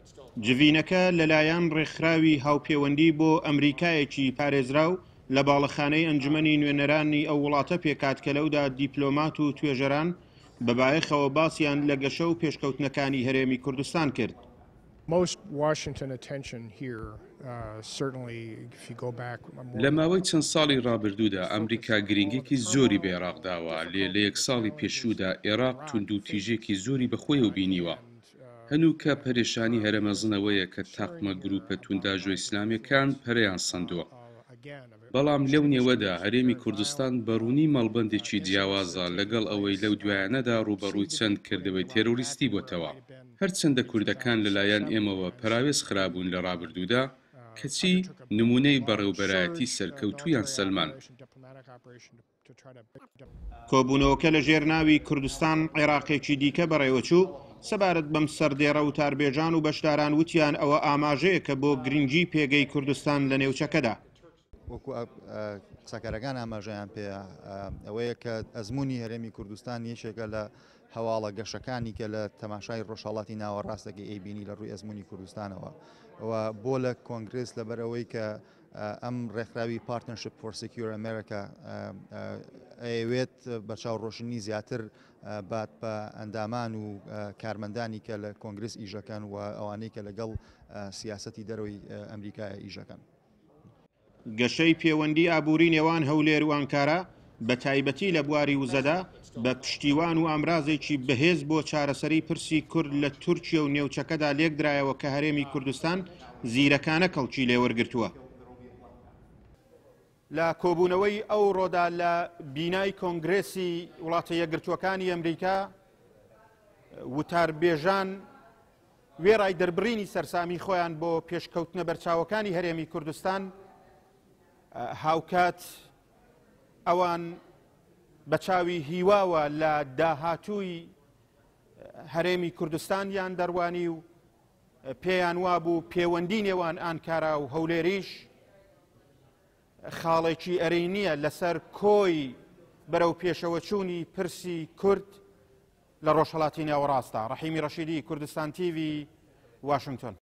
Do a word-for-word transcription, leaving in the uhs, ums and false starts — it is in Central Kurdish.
جڤینەکە لەلایەن ڕێکخراوی هاوپەیوەندی بۆ ئەمریکایەکی پارێزراو لە باڵەخانەی ئەنجومەنی نوێنەرانی ئەو وڵاتە پێکات کە لەودا دیپلۆمات و توێژەران بەبایەخەوە باسییان لە گەشە و پێشکەوتنەکانی هەرێمی کوردستان کرد. لە ماوەی چەند ساڵی ڕابردوودا ئەمریکا گرنگێکی زۆری بە عێراق داوە، لێ لە یەک ساڵی پێشوودا عێراق توند و تیژێکی زۆری بەخۆیەوە بینیوە. هەنووکە پەرێشانی هەرەمەزنەوەیە کە تاقمە گروپە تونداژۆ ئیسلامیەکان پەرەیان سندووە. بەڵام لەو نێوەدا هەرێمی کوردستان بەڕوونی مەڵبەندێکی جیاوازە لەگەڵ ئەوەی لەو دوایانەدا ڕوبەڕووی چەند کردەوەی تێرۆریستی بۆتەوە. هەرچەندە کوردەکان لەلایەن ئێمەوە پراوێز خرابوون لە ڕابردوودا، کەچی نمونەی بەڕێوەبەرایەتی سەرکەوتوویان سەلمان. کۆبوونەوەکە لە ژێر ناوی کوردستان عێراقێکی دیکە بەڕێوەچوو سەبارەت بەم سەردێڕە و تاربێژان و بەشداران وتیان ئەوە ئاماژەیە کە بۆ گرنگی پێگەی کوردستان لە نێوچەکەدا. وەکو قسەکەرەکان ئاماژەیان پێ ئەوەیە کە ئەزمموی هەرێمی کوردستان یەکێکە لە هەواڵە گەشەکانی کە لە تەماشای ڕۆژهەڵاتی ناوەڕاستەکە ئەیبینی لە ڕووی ئەزمموی کوردستانەوە ئەوە بۆ لە کۆنگرس لەبەرەوەی کە ئەم ڕێکخراوی پارتنەرشپ فۆر سکیور ئەمریکا ئەوێت بە چاوڕۆشنی زیاتر بات بە ئەندامان و کارمەندانی کە لە کۆنگرس ئیژەکان و ئەوانەی کە لەگەڵ سیاسەتی دەرەوەی ئەمریکای ئیژەکان. گەشەی پەیوەندی ئابووری نێوان هەولێر و ئەنکارا بە تایبەتی لە بواری وزەدا بە پشتیوان و ئامرازێکی بەهێز بۆ چارەسەری پرسی کورد لە تورکیا و نێوچەکەدا لێک درایەوە کە هەرێمی کوردستان زیرەکانە کەڵکی لێوەرگرتووە. لە کۆبوونەوەی ئەو ڕۆدا لە بینای کۆنگرێسی وڵاتە یەکگرتووەکانی ئەمریکا وتاربێژان وێڕای دەربڕینی سەرسامی خۆیان بۆ پێشکەوتنە بەرچاوەکانی هەرێمی کوردستان هاوکات ئەوان بە چاوی هیواوە لە داهاتووی هەرێمی کوردستان یان دەروانی و پێیان وابوو پەیوەندی نێوان ئانکارا و هەولێریش خاڵێکی ئەرەی نییە لەسەر کۆی بەرەو پێشەوە چوونی پرسی کورد لە ڕۆژهەڵاتی ناوەڕاستە. ڕەحیمی ڕەشیدی، کوردستان تیڤی، واشنگتن.